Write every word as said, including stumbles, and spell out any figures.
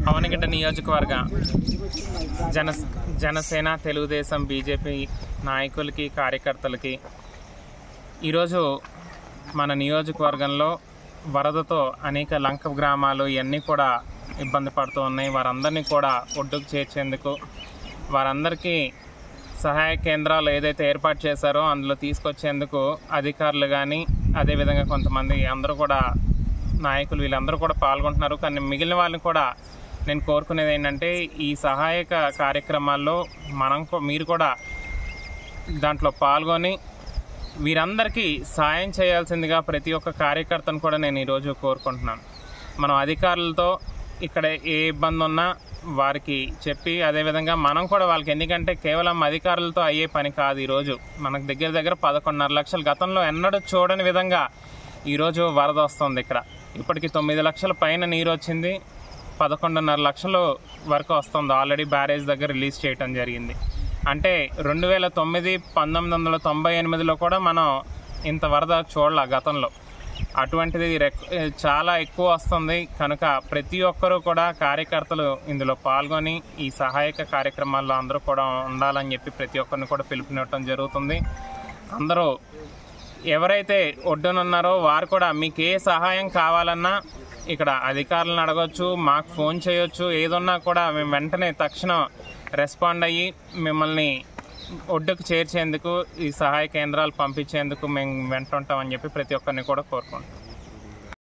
అవనిగడ్డ నియోజకవర్గ జన జనసేన తెలుగుదేశం బీజేపీ నాయకులకి కార్యకర్తలకి ఈరోజు మన నియోజకవర్గంలో వరదతో అనేక లంక గ్రామాలు ఇవన్నీ కూడా ఇబ్బంది పడుతూ ఉన్నాయి. వారందరినీ కూడా ఒడ్డుకు చేర్చేందుకు వారందరికీ సహాయ కేంద్రాలు ఏదైతే ఏర్పాటు చేశారో అందులో తీసుకొచ్చేందుకు అధికారులు కానీ అదేవిధంగా కొంతమంది అందరూ కూడా నాయకులు వీళ్ళందరూ కూడా పాల్గొంటున్నారు. కానీ మిగిలిన వాళ్ళని కూడా నేను కోరుకునేది ఏంటంటే ఈ సహాయక కార్యక్రమాల్లో మనం మీరు కూడా దాంట్లో పాల్గొని వీరందరికీ సాయం చేయాల్సిందిగా ప్రతి ఒక్క కార్యకర్తను కూడా నేను ఈరోజు కోరుకుంటున్నాను. మనం అధికారులతో ఇక్కడ ఏ ఇబ్బంది ఉన్నా వారికి చెప్పి అదేవిధంగా మనం కూడా వాళ్ళకి, ఎందుకంటే కేవలం అధికారులతో అయ్యే పని కాదు. ఈరోజు మనకు దగ్గర దగ్గర పదకొండున్నర లక్షలు గతంలో ఎన్నడూ చూడని విధంగా ఈరోజు వరద వస్తుంది. ఇక్కడ ఇప్పటికి తొమ్మిది లక్షల పైన నీరు వచ్చింది, పదకొండున్నర లక్షలు వరకు వస్తుంది. ఆల్రెడీ బ్యారేజ్ దగ్గర రిలీజ్ చేయటం జరిగింది. అంటే రెండు వేల తొమ్మిది పంతొమ్మిది వందల తొంభై ఎనిమిదిలో కూడా మనం ఇంత వరద చూడాల గతంలో. అటువంటిది చాలా ఎక్కువ వస్తుంది. కనుక ప్రతి ఒక్కరూ కూడా కార్యకర్తలు ఇందులో పాల్గొని ఈ సహాయక కార్యక్రమాల్లో అందరూ కూడా ఉండాలని చెప్పి ప్రతి ఒక్కరిని కూడా పిలుపునివ్వటం జరుగుతుంది. అందరూ ఎవరైతే ఒడ్డునున్నారో వారు కూడా మీకు ఏ సహాయం కావాలన్నా ఇక్కడ అధికారులను అడగొచ్చు, మాకు ఫోన్ చేయొచ్చు. ఏదున్నా కూడా మేము వెంటనే తక్షణం రెస్పాండ్ అయ్యి మిమ్మల్ని ఒడ్డుకు చేర్చేందుకు ఈ సహాయ కేంద్రాలు పంపించేందుకు మేము వెంట ఉంటామని చెప్పి ప్రతి ఒక్కరిని కూడా కోరుకుంటాం.